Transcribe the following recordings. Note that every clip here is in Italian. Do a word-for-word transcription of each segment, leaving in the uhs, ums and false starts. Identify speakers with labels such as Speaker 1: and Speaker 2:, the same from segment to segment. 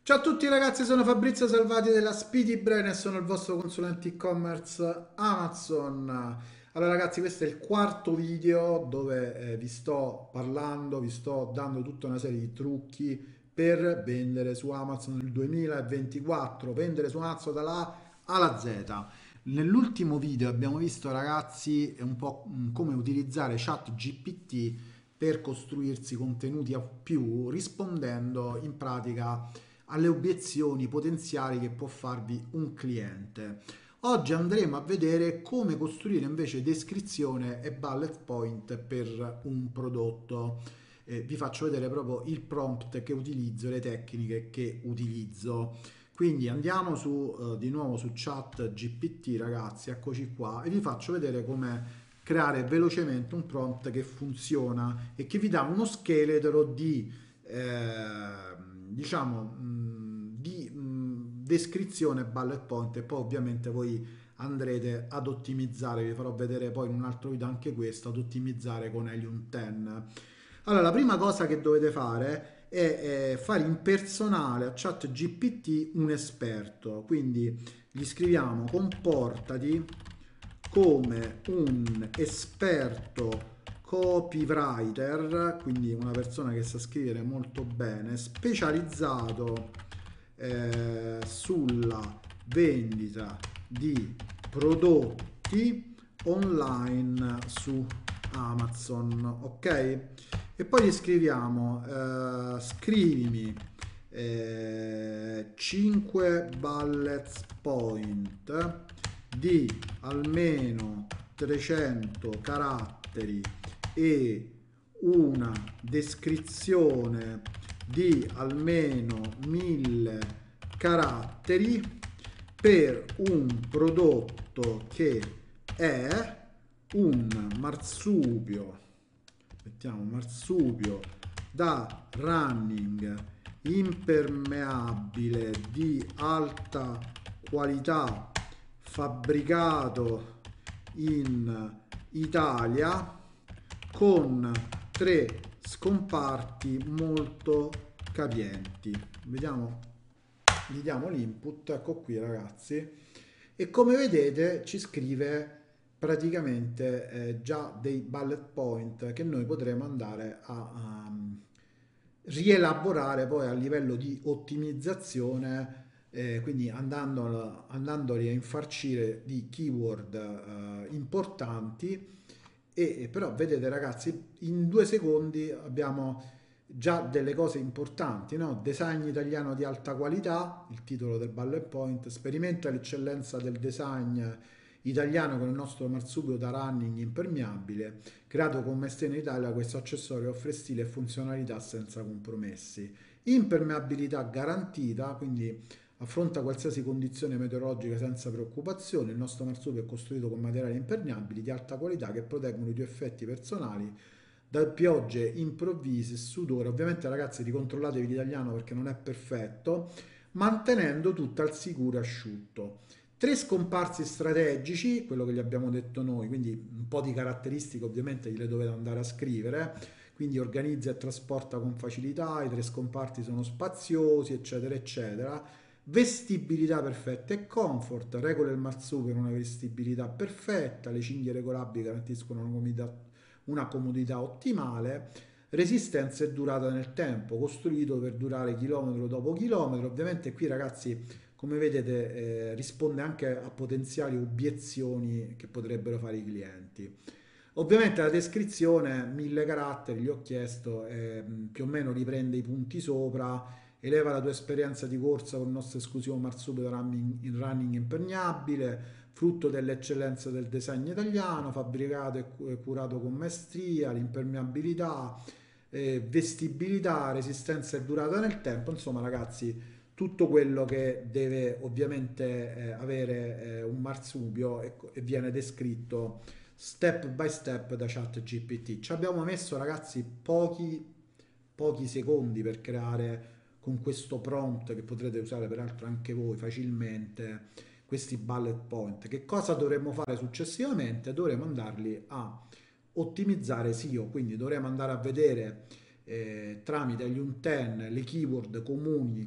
Speaker 1: Ciao a tutti ragazzi, sono Fabrizio Salvati della Speedy Brain e sono il vostro consulente e-commerce Amazon. Allora ragazzi, questo è il quarto video dove eh, vi sto parlando, vi sto dando tutta una serie di trucchi per vendere su Amazon nel duemilaventiquattro, vendere su Amazon dalla A alla Z. Nell'ultimo video abbiamo visto ragazzi un po' mm, come utilizzare ChatGPT per costruirsi contenuti a più rispondendo in pratica alle obiezioni potenziali che può farvi un cliente. Oggi andremo a vedere come costruire invece descrizione e bullet point per un prodotto. Eh, vi faccio vedere proprio il prompt che utilizzo, le tecniche che utilizzo. Quindi andiamo su, eh, di nuovo su Chat G P T, ragazzi, eccoci qua, e vi faccio vedere come creare velocemente un prompt che funziona e che vi dà uno scheletro di eh, diciamo mh, di mh, descrizione bullet point, e poi ovviamente voi andrete ad ottimizzare, vi farò vedere poi in un altro video anche questo, ad ottimizzare con Helium dieci. Allora, la prima cosa che dovete fare è, eh, fare impersonale a ChatGPT un esperto, quindi gli scriviamo comportati come un esperto copywriter, quindi una persona che sa scrivere molto bene, specializzato eh, sulla vendita di prodotti online su Amazon, ok? E poi gli scriviamo, eh, scrivimi eh, cinque bullet point di almeno trecento caratteri e una descrizione di almeno mille caratteri per un prodotto che è un marsupio, mettiamo marsupio da running impermeabile di alta qualità, fabbricato in Italia, con tre scomparti molto capienti. Vediamo, gli diamo l'input, ecco qui ragazzi, e come vedete ci scrive praticamente eh, già dei bullet point che noi potremo andare a, a rielaborare poi a livello di ottimizzazione, eh, quindi andando, andandoli a infarcire di keyword eh, importanti. E però vedete ragazzi, in due secondi abbiamo già delle cose importanti, no? Design italiano di alta qualità, il titolo del bullet point, sperimenta l'eccellenza del design italiano con il nostro marsupio da running impermeabile, creato con maestria in Italia. Questo accessorio offre stile e funzionalità senza compromessi. Impermeabilità garantita, quindi affronta qualsiasi condizione meteorologica senza preoccupazione. Il nostro marsupio è costruito con materiali impermeabili di alta qualità che proteggono i tuoi effetti personali da piogge improvvise e sudore. Ovviamente ragazzi ricontrollatevi l'italiano perché non è perfetto, mantenendo tutto al sicuro e asciutto. Tre scomparsi strategici, quello che gli abbiamo detto noi, quindi un po' di caratteristiche ovviamente gliele dovete andare a scrivere, quindi organizza e trasporta con facilità, i tre scomparti sono spaziosi, eccetera, eccetera. Vestibilità perfetta e comfort, regole il marsupio per una vestibilità perfetta, le cinghie regolabili garantiscono una comodità, una comodità ottimale, resistenza e durata nel tempo, costruito per durare chilometro dopo chilometro. Ovviamente qui ragazzi, come vedete, eh, risponde anche a potenziali obiezioni che potrebbero fare i clienti. Ovviamente la descrizione, mille caratteri, gli ho chiesto, eh, più o meno riprende i punti sopra, eleva la tua esperienza di corsa con il nostro esclusivo marsupio running, in running impermeabile, frutto dell'eccellenza del design italiano, fabbricato e curato con maestria, l'impermeabilità, eh, vestibilità, resistenza e durata nel tempo. Insomma ragazzi, tutto quello che deve ovviamente eh, avere eh, un marsupio e, e viene descritto step by step da ChatGPT. Ci abbiamo messo ragazzi pochi, pochi secondi per creare con questo prompt, che potrete usare peraltro anche voi facilmente, questi bullet point. Che cosa dovremmo fare successivamente? Dovremo andarli a ottimizzare S E O, quindi dovremo andare a vedere eh, tramite gli Unten le keyword comuni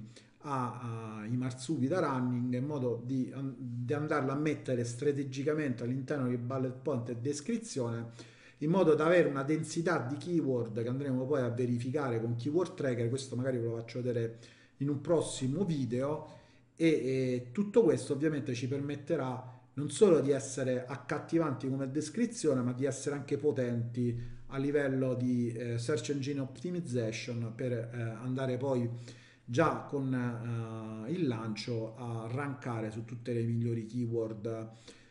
Speaker 1: ai marsupi da running in modo di, di andarlo a mettere strategicamente all'interno di bullet point e descrizione, in modo da avere una densità di keyword che andremo poi a verificare con Keyword Tracker. Questo magari ve lo faccio vedere in un prossimo video, e, e tutto questo ovviamente ci permetterà non solo di essere accattivanti come descrizione, ma di essere anche potenti a livello di eh, search engine optimization, per eh, andare poi già con eh, il lancio a rankare su tutte le migliori keyword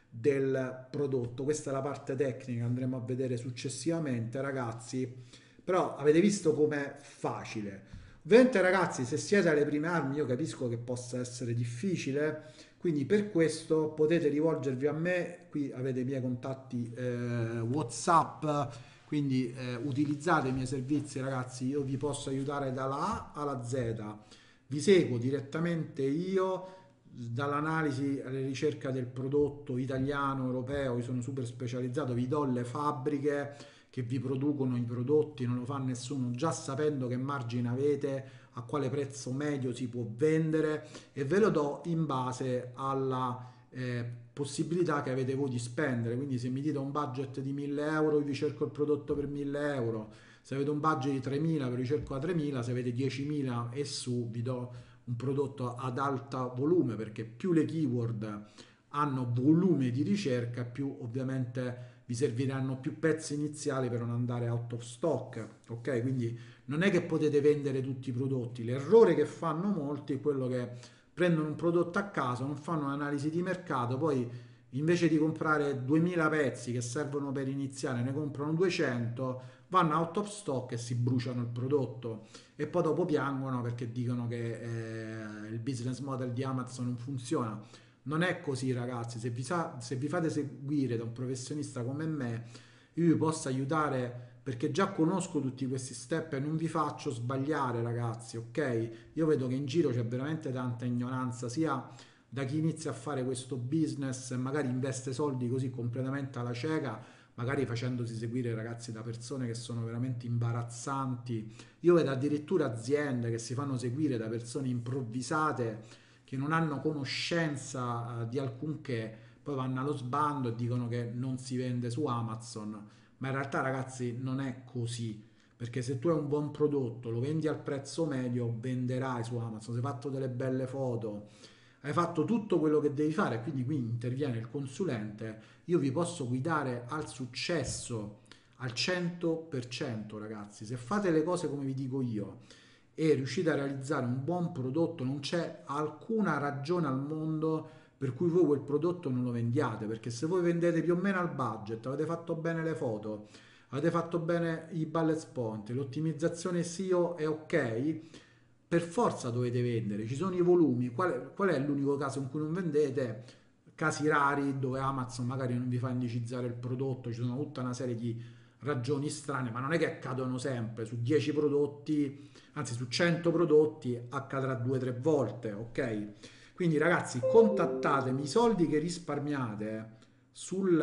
Speaker 1: del prodotto. Questa è la parte tecnica, andremo a vedere successivamente, ragazzi. Però avete visto com'è facile. Ovviamente, ragazzi, se siete alle prime armi, io capisco che possa essere difficile, quindi per questo potete rivolgervi a me. Qui avete i miei contatti eh, WhatsApp, quindi eh, utilizzate i miei servizi, ragazzi. Io vi posso aiutare dalla A alla Z, vi seguo direttamente io, dall'analisi alla ricerca del prodotto italiano, europeo. Io sono super specializzato, vi do le fabbriche che vi producono i prodotti, non lo fa nessuno, già sapendo che margine avete, a quale prezzo medio si può vendere, e ve lo do in base alla eh, possibilità che avete voi di spendere. Quindi se mi dite un budget di mille euro, io vi cerco il prodotto per mille euro. Se avete un budget di tremila, vi ricerco a tremila. Se avete diecimila e su, vi do un prodotto ad alto volume, perché più le keyword hanno volume di ricerca, più ovviamente vi serviranno più pezzi iniziali per non andare out of stock. Ok, quindi non è che potete vendere tutti i prodotti. L'errore che fanno molti è quello che prendono un prodotto a caso, non fanno un'analisi di mercato, poi invece di comprare duemila pezzi che servono per iniziare, ne comprano duecento, vanno out of stock e si bruciano il prodotto, e poi dopo piangono perché dicono che eh, il business model di Amazon non funziona. Non è così, ragazzi. Se vi, sa, se vi fate seguire da un professionista come me, io vi posso aiutare, perché già conosco tutti questi step e non vi faccio sbagliare, ragazzi, ok? Io vedo che in giro c'è veramente tanta ignoranza, sia da chi inizia a fare questo business e magari investe soldi così completamente alla cieca, magari facendosi seguire, ragazzi, da persone che sono veramente imbarazzanti. Io vedo addirittura aziende che si fanno seguire da persone improvvisate, che non hanno conoscenza uh, di alcunché, poi vanno allo sbando e dicono che non si vende su Amazon, ma in realtà, ragazzi, non è così, perché se tu hai un buon prodotto, lo vendi al prezzo medio, venderai su Amazon. Se hai fatto delle belle foto, hai fatto tutto quello che devi fare, quindi qui interviene il consulente. Io vi posso guidare al successo al cento per cento, ragazzi. Se fate le cose come vi dico io e riuscite a realizzare un buon prodotto, non c'è alcuna ragione al mondo per cui voi quel prodotto non lo vendiate, perché se voi vendete più o meno al budget, avete fatto bene le foto, avete fatto bene i bullet point, l'ottimizzazione S E O è ok, per forza dovete vendere. Ci sono i volumi. Qual, qual è l'unico caso in cui non vendete? Casi rari dove Amazon magari non vi fa indicizzare il prodotto, ci sono tutta una serie di ragioni strane, ma non è che accadono sempre. Su dieci prodotti, anzi su cento prodotti, accadrà due o tre volte, ok? Quindi, ragazzi, contattatemi. I soldi che risparmiate sul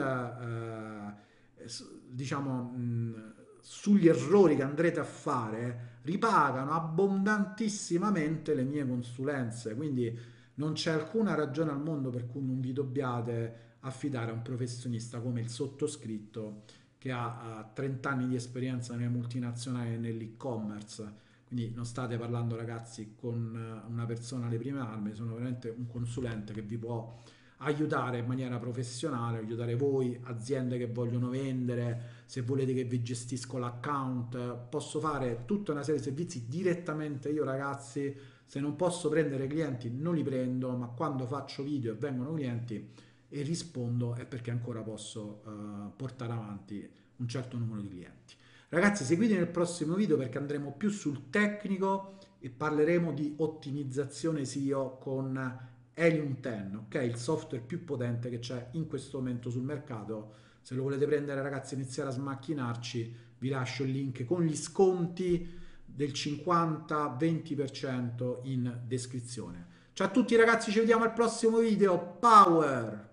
Speaker 1: eh, diciamo mh, sugli errori che andrete a fare ripagano abbondantissimamente le mie consulenze, quindi non c'è alcuna ragione al mondo per cui non vi dobbiate affidare a un professionista come il sottoscritto, che ha, ha trenta anni di esperienza nelle multinazionali e nell'e-commerce. Quindi non state parlando, ragazzi, con una persona alle prime armi, sono veramente un consulente che vi può aiutare in maniera professionale, aiutare voi, aziende che vogliono vendere, se volete che vi gestisco l'account, posso fare tutta una serie di servizi direttamente io, ragazzi. Se non posso prendere clienti non li prendo, ma quando faccio video e vengono clienti e rispondo è perché ancora posso uh, portare avanti un certo numero di clienti. Ragazzi, seguitemi nel prossimo video perché andremo più sul tecnico e parleremo di ottimizzazione S E O con Helium dieci, ok? Il software più potente che c'è in questo momento sul mercato. Se lo volete prendere, ragazzi, iniziare a smacchinarci, vi lascio il link con gli sconti del cinquanta venti per cento in descrizione. Ciao a tutti, ragazzi, ci vediamo al prossimo video. Power!